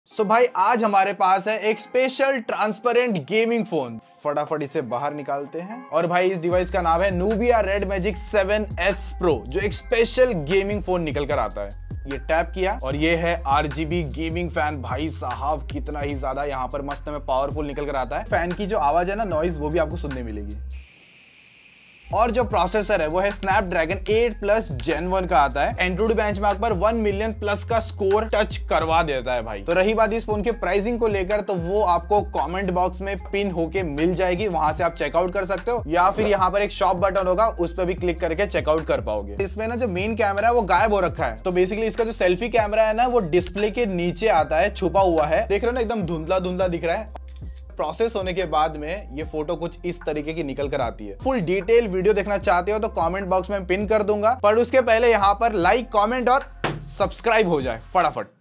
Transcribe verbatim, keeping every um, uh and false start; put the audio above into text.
सो so भाई आज हमारे पास है एक स्पेशल ट्रांसपेरेंट गेमिंग फोन। फटाफट इसे बाहर निकालते हैं और भाई इस डिवाइस का नाम है Nubia Red Magic seven S Pro, जो एक स्पेशल गेमिंग फोन निकल कर आता है। ये टैप किया और ये है आरजीबी गेमिंग फैन। भाई साहब कितना ही ज्यादा यहाँ पर मस्त में पावरफुल निकल कर आता है। फैन की जो आवाज है ना, नॉइज, वो भी आपको सुनने मिलेगी। और जो प्रोसेसर है वो है Snapdragon eight plus gen one का आता है। एंड्रॉइड बेंचमार्क पर वन मिलियन प्लस का स्कोर टच करवा देता है भाई। तो रही बात इस फोन के प्राइसिंग को लेकर, तो वो आपको कमेंट बॉक्स में पिन होके मिल जाएगी, वहां से आप चेकआउट कर सकते हो, या फिर यहाँ पर एक शॉप बटन होगा, उस पर भी क्लिक करके चेकआउट कर पाओगे। इसमें ना जो मेन कैमरा है वो गायब हो रखा है, तो बेसिकली इसका जो सेल्फी कैमरा है ना, वो डिस्प्ले के नीचे आता है, छुपा हुआ है। देख रहे हो ना, एकदम धुंधला धुंधला दिख रहा है। प्रोसेस होने के बाद में ये फोटो कुछ इस तरीके की निकल कर आती है। फुल डिटेल वीडियो देखना चाहते हो तो कमेंट बॉक्स में पिन कर दूंगा, पर उसके पहले यहाँ पर लाइक, कमेंट और सब्सक्राइब हो जाए फटाफट।